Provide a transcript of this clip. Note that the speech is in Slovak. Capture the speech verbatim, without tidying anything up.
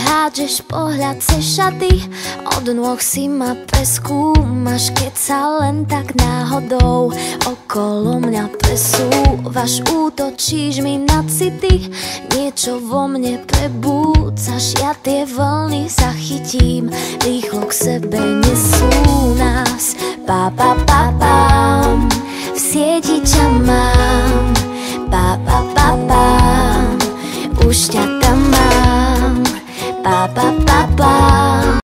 hádžeš pohľad cez šaty, od nôh si ma preskúmaš, keď sa len tak náhodou okolo mňa presúvaš. Útočíš mi na city, niečo vo mne prebúcaš, ja tie vlny zachytím, rýchlo k sebe nesú nás. Pa, pa, pa, pa.